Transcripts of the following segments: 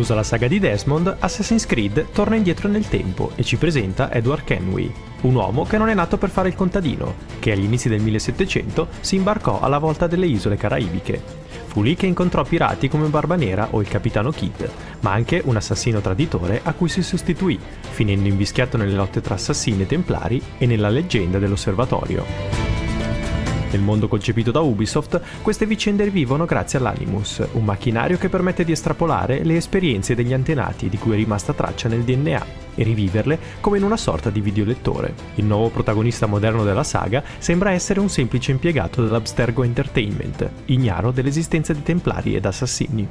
Conclusa la saga di Desmond, Assassin's Creed torna indietro nel tempo e ci presenta Edward Kenway, un uomo che non è nato per fare il contadino, che agli inizi del 1700 si imbarcò alla volta delle isole caraibiche. Fu lì che incontrò pirati come Barba Nera o il capitano Kidd, ma anche un assassino traditore a cui si sostituì, finendo invischiato nelle lotte tra assassini e templari e nella leggenda dell'osservatorio. Nel mondo concepito da Ubisoft, queste vicende rivivono grazie all'Animus, un macchinario che permette di estrapolare le esperienze degli antenati di cui è rimasta traccia nel DNA e riviverle come in una sorta di videolettore. Il nuovo protagonista moderno della saga sembra essere un semplice impiegato dell'Abstergo Entertainment, ignaro dell'esistenza di templari ed assassini.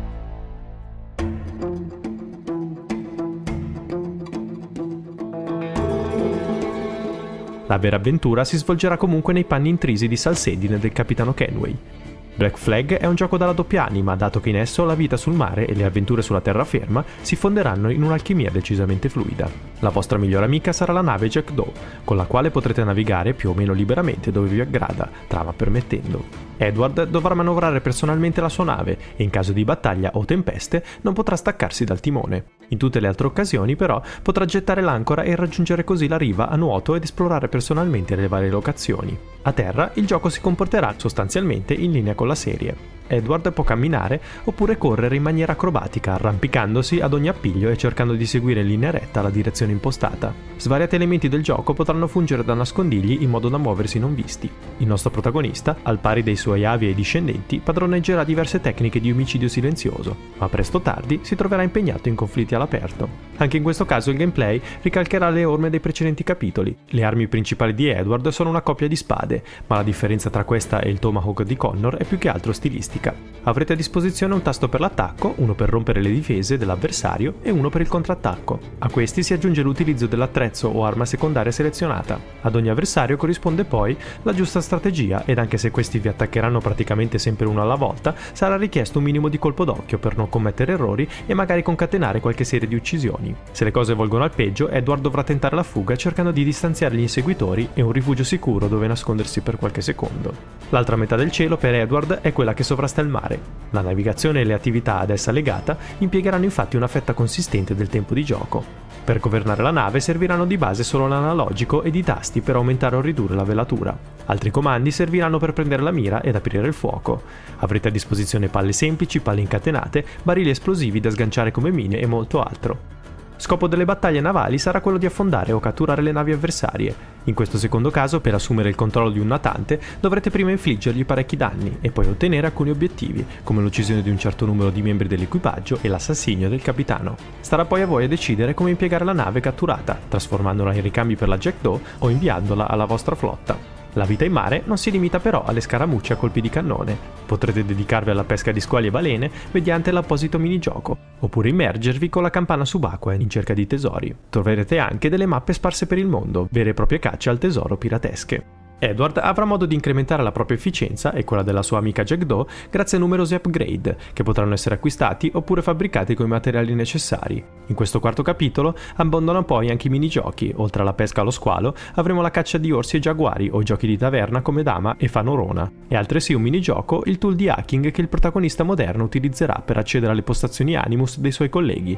La vera avventura si svolgerà comunque nei panni intrisi di Salsedine del capitano Kenway. Black Flag è un gioco dalla doppia anima, dato che in esso la vita sul mare e le avventure sulla terraferma si fonderanno in un'alchimia decisamente fluida. La vostra migliore amica sarà la nave Jack Daw, con la quale potrete navigare più o meno liberamente dove vi aggrada, trama permettendo. Edward dovrà manovrare personalmente la sua nave e in caso di battaglia o tempeste non potrà staccarsi dal timone. In tutte le altre occasioni però potrà gettare l'ancora e raggiungere così la riva a nuoto ed esplorare personalmente le varie locazioni. A terra il gioco si comporterà sostanzialmente in linea con la serie. Edward può camminare oppure correre in maniera acrobatica, arrampicandosi ad ogni appiglio e cercando di seguire in linea retta la direzione impostata. Svariati elementi del gioco potranno fungere da nascondigli in modo da muoversi non visti. Il nostro protagonista, al pari dei suoi avi e discendenti, padroneggerà diverse tecniche di omicidio silenzioso, ma presto o tardi si troverà impegnato in conflitti all'aperto. Anche in questo caso il gameplay ricalcherà le orme dei precedenti capitoli. Le armi principali di Edward sono una coppia di spade, ma la differenza tra questa e il Tomahawk di Connor è più che altro stilistica. Avrete a disposizione un tasto per l'attacco, uno per rompere le difese dell'avversario e uno per il contrattacco. A questi si aggiunge l'utilizzo dell'attrezzo o arma secondaria selezionata. Ad ogni avversario corrisponde poi la giusta strategia ed anche se questi vi attaccheranno praticamente sempre uno alla volta, sarà richiesto un minimo di colpo d'occhio per non commettere errori e magari concatenare qualche serie di uccisioni. Se le cose volgono al peggio, Edward dovrà tentare la fuga cercando di distanziare gli inseguitori e un rifugio sicuro dove nascondersi per qualche secondo. L'altra metà del cielo per Edward è quella che sovrasta il mare. La navigazione e le attività ad essa legata impiegheranno infatti una fetta consistente del tempo di gioco. Per governare la nave serviranno di base solo l'analogico ed i tasti per aumentare o ridurre la velatura. Altri comandi serviranno per prendere la mira ed aprire il fuoco. Avrete a disposizione palle semplici, palle incatenate, barili esplosivi da sganciare come mine e molto altro. Scopo delle battaglie navali sarà quello di affondare o catturare le navi avversarie. In questo secondo caso, per assumere il controllo di un natante, dovrete prima infliggergli parecchi danni e poi ottenere alcuni obiettivi, come l'uccisione di un certo numero di membri dell'equipaggio e l'assassinio del capitano. Starà poi a voi a decidere come impiegare la nave catturata, trasformandola in ricambi per la Jack Daw o inviandola alla vostra flotta. La vita in mare non si limita però alle scaramucce a colpi di cannone. Potrete dedicarvi alla pesca di squali e balene mediante l'apposito minigioco, oppure immergervi con la campana subacquea in cerca di tesori. Troverete anche delle mappe sparse per il mondo, vere e proprie cacce al tesoro piratesche. Edward avrà modo di incrementare la propria efficienza e quella della sua amica Jack Daw grazie a numerosi upgrade che potranno essere acquistati oppure fabbricati con i materiali necessari. In questo quarto capitolo abbondano poi anche i minigiochi. Oltre alla pesca allo squalo avremo la caccia di orsi e giaguari o giochi di taverna come Dama e Fanorona e altresì un minigioco, il tool di hacking che il protagonista moderno utilizzerà per accedere alle postazioni Animus dei suoi colleghi.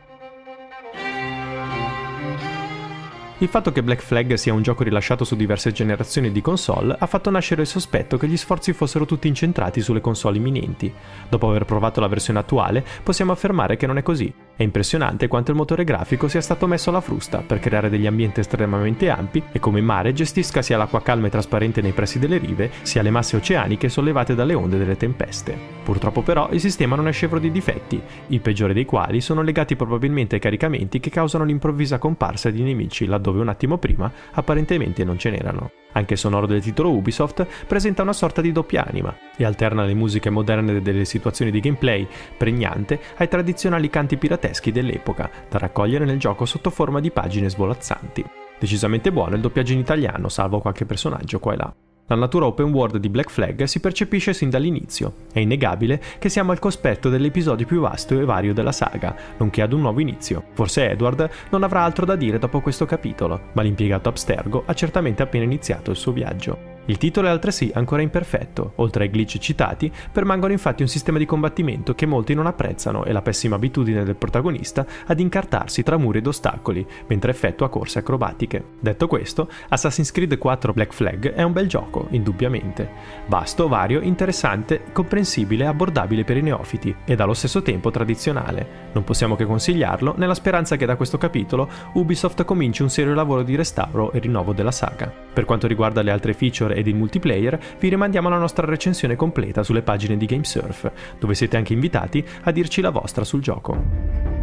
Il fatto che Black Flag sia un gioco rilasciato su diverse generazioni di console ha fatto nascere il sospetto che gli sforzi fossero tutti incentrati sulle console imminenti. Dopo aver provato la versione attuale, possiamo affermare che non è così. È impressionante quanto il motore grafico sia stato messo alla frusta per creare degli ambienti estremamente ampi e come in mare gestisca sia l'acqua calma e trasparente nei pressi delle rive, sia le masse oceaniche sollevate dalle onde delle tempeste. Purtroppo però il sistema non è scevro di difetti, il peggiore dei quali sono legati probabilmente ai caricamenti che causano l'improvvisa comparsa di nemici laddove un attimo prima apparentemente non ce n'erano. Anche il sonoro del titolo Ubisoft presenta una sorta di doppia anima e alterna le musiche moderne delle situazioni di gameplay pregnante ai tradizionali canti pirateschi dell'epoca, da raccogliere nel gioco sotto forma di pagine svolazzanti. Decisamente buono il doppiaggio in italiano, salvo qualche personaggio qua e là. La natura open world di Black Flag si percepisce sin dall'inizio. È innegabile che siamo al cospetto dell'episodio più vasto e vario della saga, nonché ad un nuovo inizio. Forse Edward non avrà altro da dire dopo questo capitolo, ma l'impiegato Abstergo ha certamente appena iniziato il suo viaggio. Il titolo è altresì ancora imperfetto, oltre ai glitch citati, permangono infatti un sistema di combattimento che molti non apprezzano e la pessima abitudine del protagonista ad incartarsi tra muri ed ostacoli, mentre effettua corse acrobatiche. Detto questo, Assassin's Creed 4 Black Flag è un bel gioco, indubbiamente. Vasto, vario, interessante, comprensibile e abbordabile per i neofiti, ed allo stesso tempo tradizionale. Non possiamo che consigliarlo, nella speranza che da questo capitolo Ubisoft cominci un serio lavoro di restauro e rinnovo della saga. Per quanto riguarda le altre feature ed il multiplayer, vi rimandiamo alla nostra recensione completa sulle pagine di GameSurf, dove siete anche invitati a dirci la vostra sul gioco.